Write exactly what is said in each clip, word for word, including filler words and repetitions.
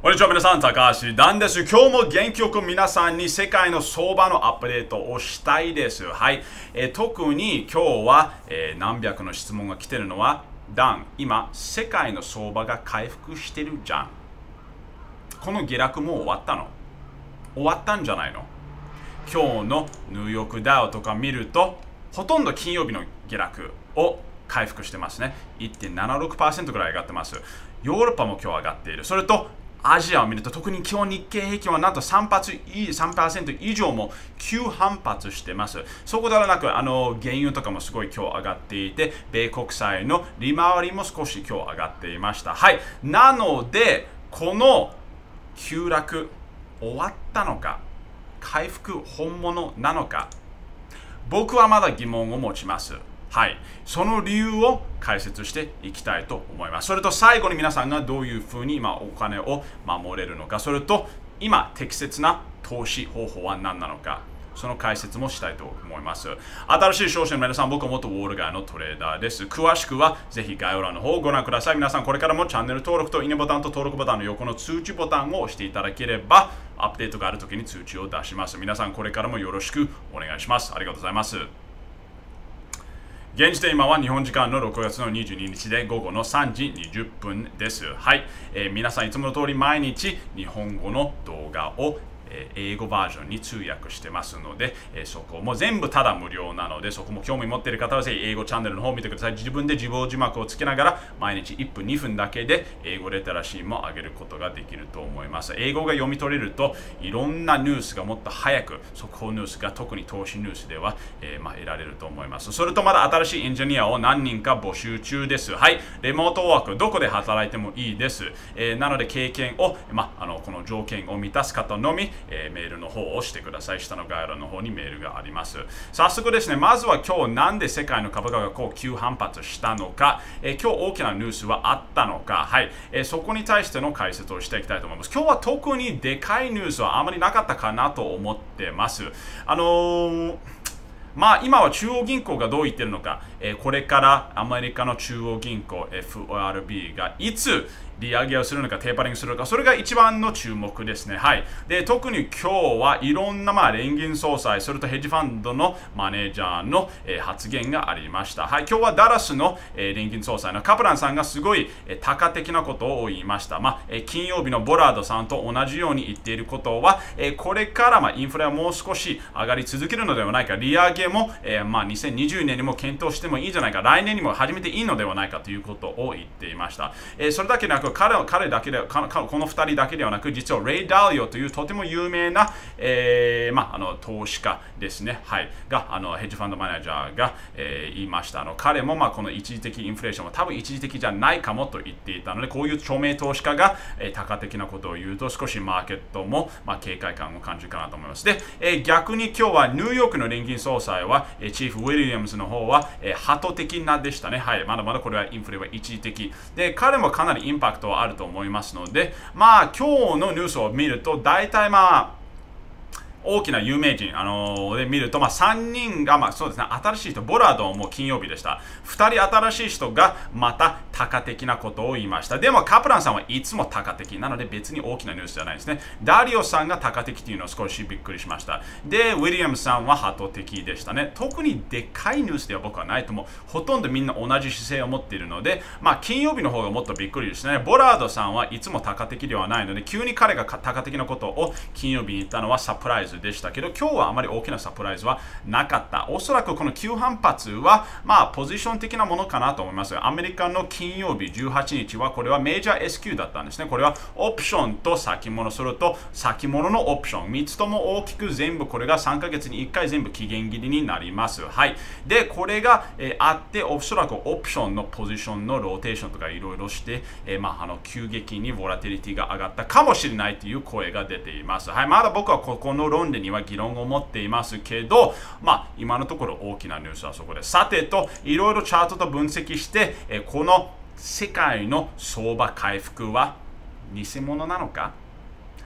こんにちは皆さん、高橋ダンです。今日も元気よく皆さんに世界の相場のアップデートをしたいです。はい。えー、特に今日は、えー、何百の質問が来てるのは、ダン、今、世界の相場が回復してるじゃん。この下落もう終わったの？終わったんじゃないの？今日のニューヨークダウとか見ると、ほとんど金曜日の下落を回復してますね。いってんななろくパーセント ぐらい上がってます。ヨーロッパも今日上がっている。それと、アジアを見ると、特に今日日経平均はなんと さんパーセント 以上も急反発してます。そこではなく、あの原油とかもすごい今日上がっていて、米国債の利回りも少し今日上がっていました。はい。なので、この急落終わったのか、回復本物なのか、僕はまだ疑問を持ちます。はい。その理由を解説していきたいと思います。それと最後に皆さんがどういうふうに今お金を守れるのか、それと今適切な投資方法は何なのか、その解説もしたいと思います。新しい商社の皆さん、僕は元ウォール街のトレーダーです。詳しくはぜひ概要欄の方をご覧ください。皆さん、これからもチャンネル登録といいねボタンと登録ボタンの横の通知ボタンを押していただければ、アップデートがあるときに通知を出します。皆さん、これからもよろしくお願いします。ありがとうございます。現時点今は日本時間のろくがつのにじゅうににちで午後のさんじにじゅっぷんです。はい、えー、皆さんいつもの通り毎日日本語の動画を英語バージョンに通訳してますので、えそこも全部ただ無料なので、そこも興味持っている方はぜひ英語チャンネルの方を見てください。自分で自動字幕をつけながら毎日いっぷんにふんだけで英語リテラシーも上げることができると思います。英語が読み取れるといろんなニュースがもっと早く、速報ニュースが特に投資ニュースでは、えー、まあ得られると思います。それとまだ新しいエンジニアを何人か募集中です。はい、レモートワークどこで働いてもいいです。えー、なので経験を、まあ、あのこの条件を満たす方のみ、えー、メールの方を押してください。下の概要欄の方にメールがあります。早速ですね、まずは今日なんで世界の株価がこう急反発したのか、えー、今日大きなニュースはあったのか、はい、えー、そこに対しての解説をしていきたいと思います。今日は特にでかいニュースはあまりなかったかなと思ってます。あのーまあ今は中央銀行がどう言ってるのか、えー、これからアメリカの中央銀行 エフアールビー がいつ利上げをするのか、テーパリングするのか、それが一番の注目ですね。はい。で、特に今日はいろんなまあ連銀総裁、それとヘッジファンドのマネージャーの、えー、発言がありました。はい。今日はダラスの、えー、連銀総裁のカプランさんがすごい、えー、多価的なことを言いました。まあ、えー、金曜日のボラードさんと同じように言っていることは、えー、これからまあインフレはもう少し上がり続けるのではないか、利上げも、えー、まあにせんにじゅうねんにも検討してもいいんじゃないか、来年にも始めていいのではないかということを言っていました。えー、それだけでなく、彼は彼だけでこのふたりだけではなく、実はレイ・ダリオというとても有名な、えーまあ、あの投資家ですね、はい、があのヘッジファンドマネージャーが、えー、言いました。あの彼も、まあ、この一時的インフレーションは多分一時的じゃないかもと言っていたので、こういう著名投資家が、えー、多価的なことを言うと少しマーケットも、まあ、警戒感を感じるかなと思います。で、えー、逆に今日はニューヨークの連銀総裁は、えー、チーフ・ウィリアムズの方は、えー、ハト的なでしたね。はい、まだまだこれはインフレは一時的で、彼もかなりインパクトはあると思いますますので、まあ今日のニュースを見ると大体まあ大きな有名人、あのー、で見ると、まあ、さんにんが、まあ、そうですね、新しい人、ボラードも金曜日でした。ふたり新しい人がまた多価的なことを言いました。でも、カプランさんはいつも多価的なので、別に大きなニュースじゃないですね。ダリオさんが多価的というのを少しびっくりしました。で、ウィリアムさんはハト的でしたね。特にでかいニュースでは僕はないと思う。ほとんどみんな同じ姿勢を持っているので、まあ、金曜日の方がもっとびっくりですね。ボラードさんはいつも多価的ではないので、急に彼が多価的なことを金曜日に言ったのはサプライズでしたけど、今日はあまり大きなサプライズはなかった。おそらくこの急反発は、まあ、ポジション的なものかなと思います。アメリカの金曜日じゅうはちにちは、これはメジャー エスキュー だったんですね。これはオプションと先物、それと先物のオプション、みっつとも大きく全部、これがさんかげつにいっかい全部期限切りになります。はい。で、これが、えー、あって、おそらくオプションのポジションのローテーションとかいろいろして、えー、まあ、あの急激にボラティリティが上がったかもしれないという声が出ています。はい。まだ僕はここの論理には議論を持っていますけど、まあ、今のところ大きなニュースはそこです。さてと、いろいろチャートと分析して、えこの世界の相場回復は偽物なのか、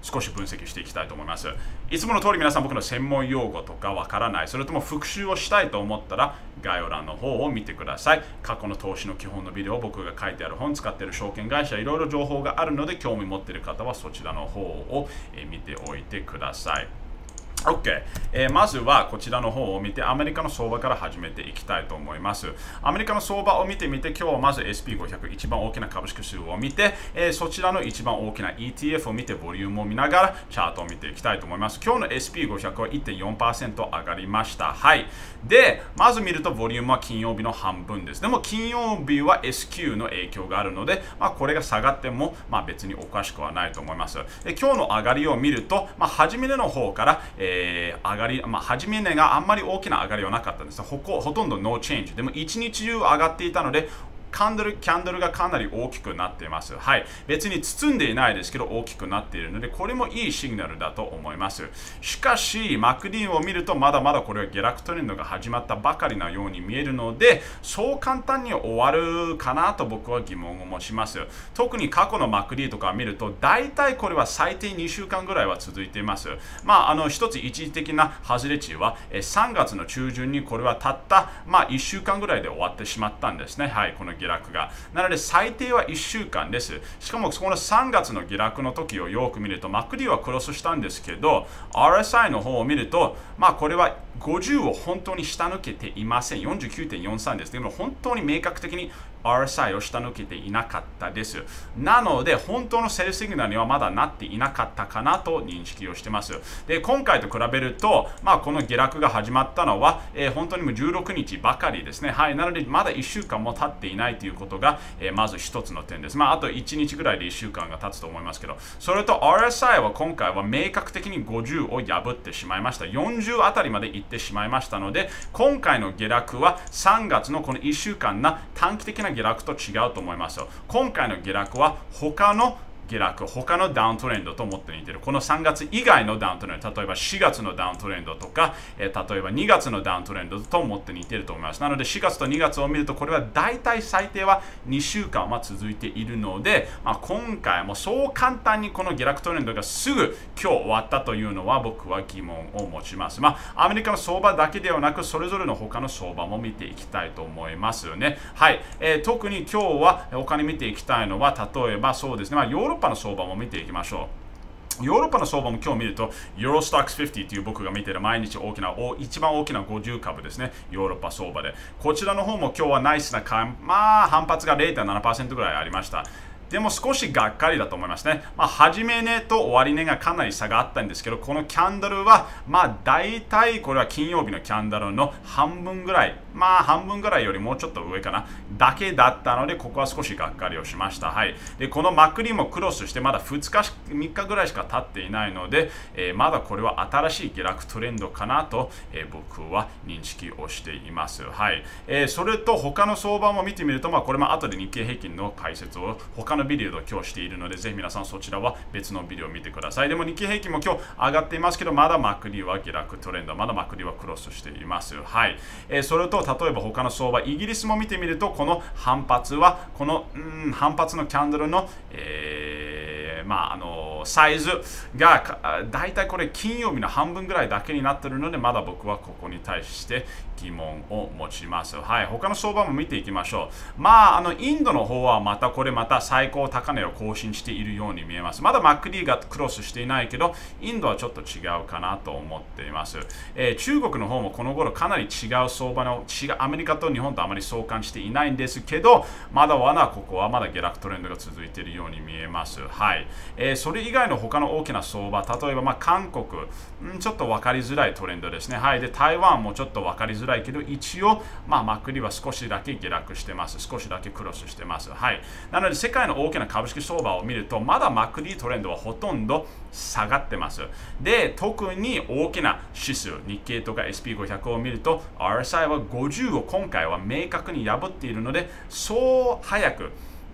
少し分析していきたいと思います。いつもの通り皆さん僕の専門用語とかわからない、それとも復習をしたいと思ったら概要欄の方を見てください。過去の投資の基本のビデオ、僕が書いてある本、使っている証券会社、いろいろ情報があるので興味持っている方はそちらの方を見ておいてください。OK、えー、まずはこちらの方を見てアメリカの相場から始めていきたいと思います。アメリカの相場を見てみて、今日はまず エスピーごひゃく 一番大きな株式数を見て、えー、そちらの一番大きな イーティーエフ を見てボリュームを見ながらチャートを見ていきたいと思います。今日の エスピーごひゃく は いってんよんパーセント 上がりました。はい。で、まず見るとボリュームは金曜日の半分です。でも金曜日は エスキュー の影響があるので、まあ、これが下がっても、まあ、別におかしくはないと思います。で、今日の上がりを見ると、まあ、初めの方から、えー、上がりまあ、初め値があんまり大きな上がりはなかったんです。ほ, ほとんどノーチェンジ。でも一日中上がっていたので、キャンドル、キャンドルがかなり大きくなっています。はい。別に包んでいないですけど大きくなっているので、これもいいシグナルだと思います。しかし、マクディ を見ると、まだまだこれは下落トレンドが始まったばかりのように見えるので、そう簡単に終わるかなと僕は疑問を持ちます。特に過去のマクディとかを見ると、大体これは最低にしゅうかんぐらいは続いています。まあ、あの、一つ一時的な外れ値は、さんがつの中旬にこれはたった、まあ、いっしゅうかんぐらいで終わってしまったんですね。はい。この下落が。なので最低はいっしゅうかんです。しかもこのさんがつの下落の時をよく見ると、マクディはクロスしたんですけど、アールエスアイ の方を見ると、まあこれはごじゅうを本当に下抜けていません。よんじゅうきゅうてんよんさん です。でも本当に明確的に アールエスアイ を下抜けていなかったです。なので、本当のセールシグナルにはまだなっていなかったかなと認識をしています。で、今回と比べると、まあ、この下落が始まったのは、えー、本当にもうじゅうろくにちばかりですね。はい。なので、まだいっしゅうかんも経っていないということが、えー、まず一つの点です。まあ、あといちにちぐらいでいっしゅうかんが経つと思いますけど、それと アールエスアイ は今回は明確的にごじゅうを破ってしまいました。よんじゅうあたりまで行ってしまいましたので、今回の下落はさんがつのこのいっしゅうかんな短期的な下落と違うと思いますよ。今回の下落は他の下落、他のダウントレンドともっと似ている。このさんがつ以外のダウントレンド、例えばしがつのダウントレンドとか、えー、例えばにがつのダウントレンドともっと似ていると思います。なのでしがつとにがつを見ると、これは大体最低はにしゅうかんは続いているので、まあ、今回もそう簡単にこの下落トレンドがすぐ今日終わったというのは僕は疑問を持ちます。まあ、アメリカの相場だけではなく、それぞれの他の相場も見ていきたいと思いますよね。はい。えー、特に今日は他に見ていきたいのは、例えばそうですね、まあ、ヨーロッパの相場も見ていきましょう。ヨーロッパの相場も今日見ると、ユーロストックスごじゅうという僕が見ている毎日大きな、一番大きなごじゅうかぶですね。ヨーロッパ相場で。こちらの方も今日はナイスな、まあ反発が れいてんななパーセント ぐらいありました。でも少しがっかりだと思いますね。まあ、初め値と終値がかなり差があったんですけど、このキャンドルは、まあ、大体これは金曜日のキャンドルの半分ぐらい、まあ、半分ぐらいよりもうちょっと上かな、だけだったので、ここは少しがっかりをしました。はい。で、このマクリもクロスしてまだふつか、みっかぐらいしか経っていないので、えー、まだこれは新しい下落トレンドかなと、えー、僕は認識をしています。はい。えー、それと他の相場も見てみると、まあ、これも後で日経平均の解説を他のビデオで今日しているので、ぜひ皆さんそちらは別のビデオを見てください。でも日経平均も今日上がっていますけど、まだマクディは下落トレンド、まだマクディはクロスしています。はい。えー、それと例えば他の相場、イギリスも見てみると、この反発は、このうん反発のキャンドルの、えー、まああのサイズがだいたいこれ金曜日の半分ぐらいだけになっているので、まだ僕はここに対して疑問を持ちます。はい。他の相場も見ていきましょう。まあ、あのインドの方はまたこれまた最高高値を更新しているように見えます。まだマックディがクロスしていないけど、インドはちょっと違うかなと思っています。えー、中国の方もこの頃かなり違う相場の違う、アメリカと日本とあまり相関していないんですけど、まだまだここはまだ下落トレンドが続いているように見えます。はい。えー、それ以外の他の大きな相場、例えばまあ韓国、んちょっと分かりづらいトレンドですね。はい。で、台湾もちょっと分かりづらいけど、一応、まあ、マックディは少しだけ下落してます。少しだけクロスしてます。はい。なので、世界の大きな株式相場を見ると、まだマックディトレンドはほとんど下がってます。で、特に大きな指数、日経とか エスピーごひゃく を見ると、アールエスアイ はごじゅうを今回は明確に破っているので、そう早く、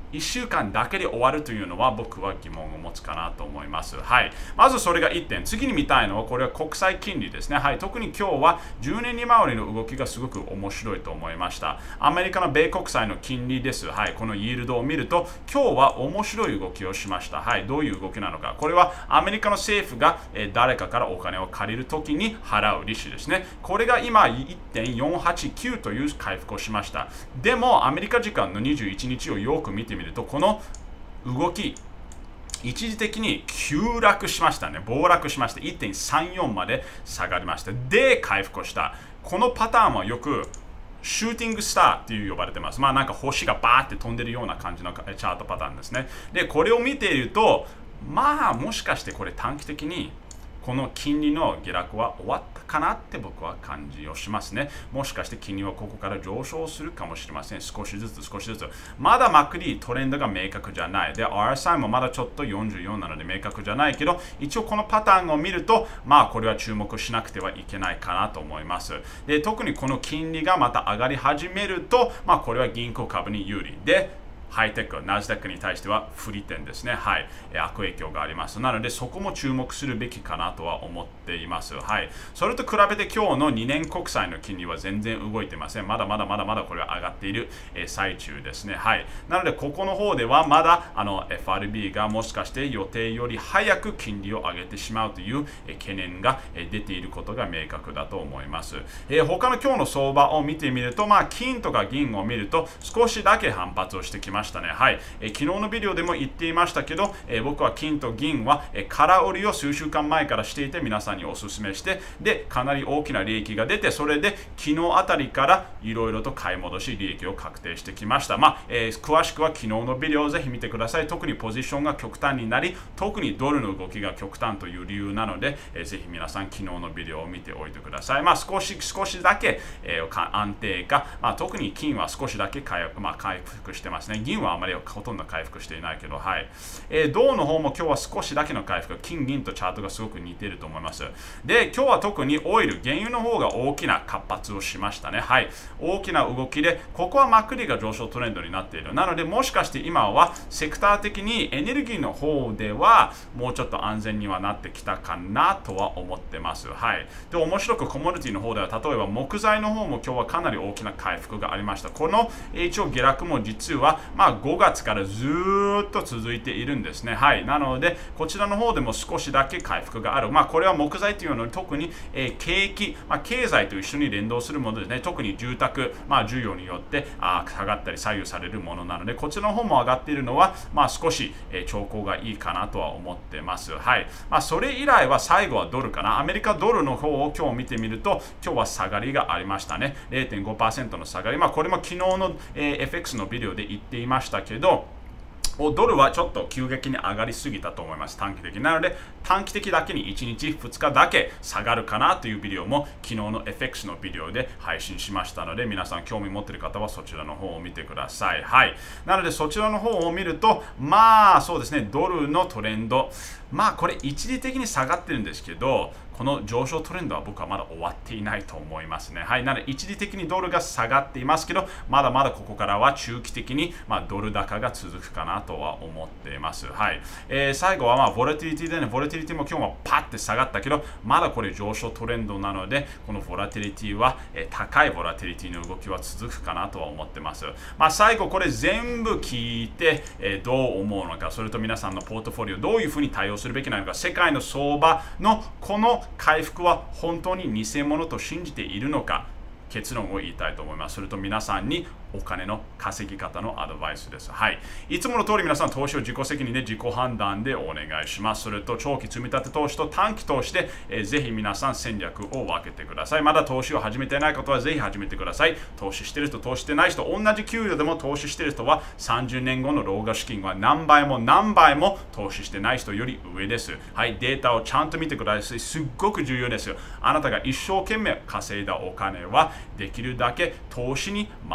いっしゅうかんだけで終わるというのは僕は疑問を持つかなと思います。はい。まずそれがいってん。次に見たいのはこれは国際金利ですね。はい。特に今日はじゅうねん利回りの動きがすごく面白いと思いました。アメリカの米国債の金利です。はい。このイールドを見ると今日は面白い動きをしました。はい。どういう動きなのか。これはアメリカの政府が、えー、誰かからお金を借りるときに払う利子ですね。これが今 いってんよんはちきゅう という回復をしました。でもアメリカ時間のにじゅういちにちをよく見てみるとこの動き一時的に急落しましたね。暴落しまして いってんさんよん まで下がりました。で回復をした。このパターンはよくシューティングスターっていう呼ばれてます。まあなんか星がバーって飛んでるような感じのチャートパターンですね。でこれを見ているとまあもしかしてこれ短期的にこの金利の下落は終わったかなって僕は感じをしますね。もしかして金利はここから上昇するかもしれません。少しずつ少しずつ。まだまっくりトレンドが明確じゃない。で、アールエスアイ もまだちょっとよんじゅうよんなので明確じゃないけど、一応このパターンを見ると、まあこれは注目しなくてはいけないかなと思います。で、特にこの金利がまた上がり始めると、まあこれは銀行株に有利で、ハイテク、ナスダックに対しては不利点ですね。はい。悪影響があります。なので、そこも注目するべきかなとは思っています。はい。それと比べて今日のにねん国債の金利は全然動いてません。まだまだまだまだこれは上がっている最中ですね。はい。なので、ここの方ではまだあの エフアールビー がもしかして予定より早く金利を上げてしまうという懸念が出ていることが明確だと思います。えー、他の今日の相場を見てみると、まあ、金とか銀を見ると少しだけ反発をしてきましたね。はい。えー、昨日のビデオでも言っていましたけど、えー、僕は金と銀は、えー、空売りを数週間前からしていて皆さんにお勧めして、で、かなり大きな利益が出て、それで昨日あたりからいろいろと買い戻し利益を確定してきました。まあ、えー、詳しくは昨日のビデオをぜひ見てください。特にポジションが極端になり、特にドルの動きが極端という理由なので、えー、ぜひ皆さん昨日のビデオを見ておいてください。まあ、少し少しだけ、えー、安定化、まあ、特に金は少しだけ回復、まあ、回復してますね。銀はあまりほとんど回復していないけど、はい。えー、銅の方も今日は少しだけの回復、金銀とチャートがすごく似ていると思います。で、今日は特にオイル、原油の方が大きな活発をしましたね。はい。大きな動きで、ここはまくりが上昇トレンドになっている。なので、もしかして今はセクター的にエネルギーの方ではもうちょっと安全にはなってきたかなとは思ってます。はい。で、面白くコモディティの方では、例えば木材の方も今日はかなり大きな回復がありました。この一応下落も実は、まあ、ごがつからずーっと続いているんですね。はい。なので、こちらの方でも少しだけ回復がある。まあ、これは木材というのに特に、えー、景気、まあ、経済と一緒に連動するものですね。特に住宅、まあ、需要によってあ下がったり左右されるものなので、こちらの方も上がっているのは、まあ、少し、えー、兆候がいいかなとは思ってます。はい。まあ、それ以来は最後はドルかな。アメリカドルの方を今日見てみると、今日は下がりがありましたね。れいてんごパーセント の下がり。まあ、これも昨日の、えー、エフエックス のビデオで言っていましたけど、ドルはちょっと急激に上がりすぎたと思います。短期的なので、短期的だけにいちにちふつかだけ下がるかなというビデオも昨日の エフエックス のビデオで配信しましたので、皆さん興味持っている方はそちらの方を見てください。はい。なのでそちらの方を見ると、まあそうですね、ドルのトレンド、まあこれ一時的に下がってるんですけど、この上昇トレンドは僕はまだ終わっていないと思いますね。はい。なので一時的にドルが下がっていますけど、まだまだここからは中期的に、まあ、ドル高が続くかなとは思っています。はい。えー、最後はまあボラティリティでね、ボラティリティも今日はパッて下がったけど、まだこれ上昇トレンドなので、このボラティリティは、えー、高いボラティリティの動きは続くかなとは思ってます。まあ最後これ全部聞いて、えー、どう思うのか、それと皆さんのポートフォリオどういうふうに対応するべきなのか、世界の相場のこの回復は本当に偽物と信じているのか、結論を言いたいと思います。それと皆さんにお金の稼ぎ方のアドバイスです。はい。いつもの通り皆さん投資を自己責任で自己判断でお願いします。それと長期積み立て投資と短期投資で、えー、ぜひ皆さん戦略を分けてください。まだ投資を始めていない方はぜひ始めてください。投資している人、投資してない人、同じ給料でも投資している人はさんじゅうねんごの老後資金は何倍も何倍も投資してない人より上です。はい。データをちゃんと見てください。すっごく重要です。あなたが一生懸命稼いだお金はできるだけ投資に回して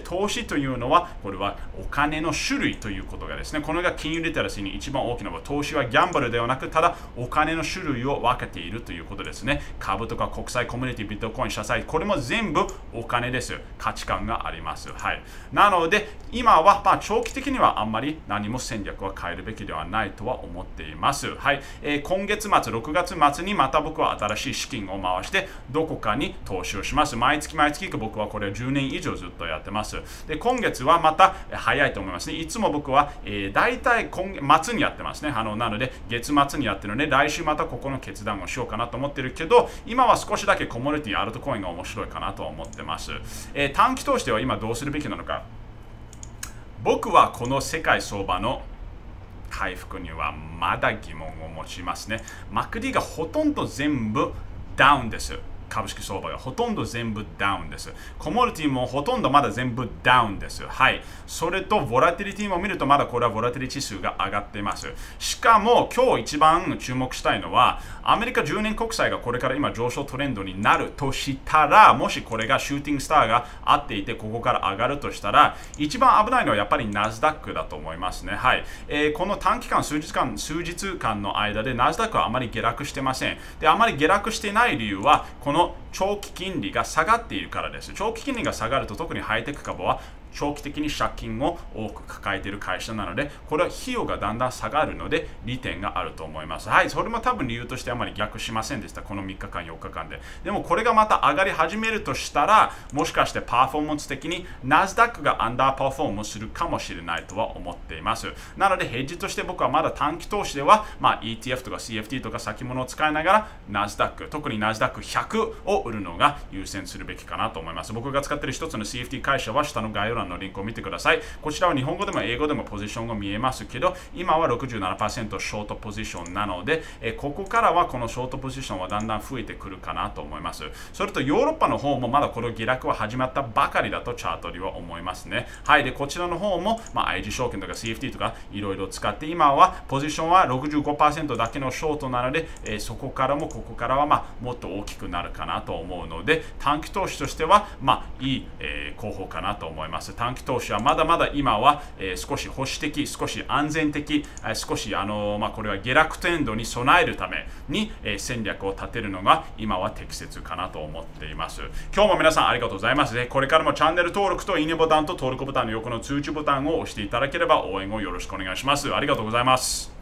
投資というのは、これはお金の種類ということがですね、これが金融リテラシーに一番大きなのは、投資はギャンブルではなく、ただお金の種類を分けているということですね。株とか国際コミュニティ、ビットコイン、社債、これも全部お金です。価値観があります。はい。なので、今は、まあ、長期的にはあんまり何も戦略は変えるべきではないとは思っています。はい。えー、今月末、ろくがつ末にまた僕は新しい資金を回して、どこかに投資をします。毎月毎月僕はこれじゅうねん以上ずっとやってます。で、今月はまた早いと思いますね。いつも僕は、えー、大体今月末にやってますね。あの、なので、月末にやってるので、来週またここの決断をしようかなと思ってるけど、今は少しだけコモディティ、アルトコインが面白いかなと思ってます。えー、短期投資では今どうするべきなのか。僕はこの世界相場の回復にはまだ疑問を持ちますね。マクディがほとんど全部ダウンです。株式相場がほとんど全部ダウンです。コモディティもほとんどまだ全部ダウンです。はい。それと、ボラティリティも見ると、まだこれはボラティリ指数が上がっています。しかも、今日一番注目したいのは、アメリカじゅうねん国債がこれから今上昇トレンドになるとしたら、もしこれがシューティングスターがあっていて、ここから上がるとしたら、一番危ないのはやっぱりナスダックだと思いますね。はい。えー、この短期間、数日間、数日間の間で、ナスダックはあまり下落してません。で、あまり下落していない理由は、この長期金利が下がっているからです。長期金利が下がると、特にハイテク株は長期的に借金を多く抱えている会社なので、これは費用がだんだん下がるので、利点があると思います。はい、それも多分理由としてあまり逆しませんでした。このみっかかん、よっかかんで。でもこれがまた上がり始めるとしたら、もしかしてパフォーマンス的にナスダックがアンダーパフォームするかもしれないとは思っています。なので、ヘッジとして僕はまだ短期投資では、まあ、イーティーエフ とか シーエフティー とか先物を使いながら、ナスダック、特にナスダックひゃくを売るのが優先するべきかなと思います。僕が使っている一つの シーエフティー 会社は、下の概要欄のリンクを見てください。こちらは日本語でも英語でもポジションが見えますけど、今は ろくじゅうななパーセント ショートポジションなので、えここからはこのショートポジションはだんだん増えてくるかなと思います。それとヨーロッパの方もまだこの下落は始まったばかりだとチャートでは思いますね。はい。で、こちらの方も、まあ、アイジー 証券とか シーエフティー とかいろいろ使って、今はポジションは ろくじゅうごパーセント だけのショートなので、えそこからもここからは、まあ、もっと大きくなるかなと思うので、短期投資としては、まあ、いい、えー、候補かなと思います。短期投資はまだまだ今はえー、少し保守的、少し安全的、えー、少しあのーまあ、これは下落トレンドに備えるために、えー、戦略を立てるのが今は適切かなと思っています。今日も皆さんありがとうございます。これからもチャンネル登録といいねボタンと登録ボタンの横の通知ボタンを押していただければ応援をよろしくお願いします。ありがとうございます。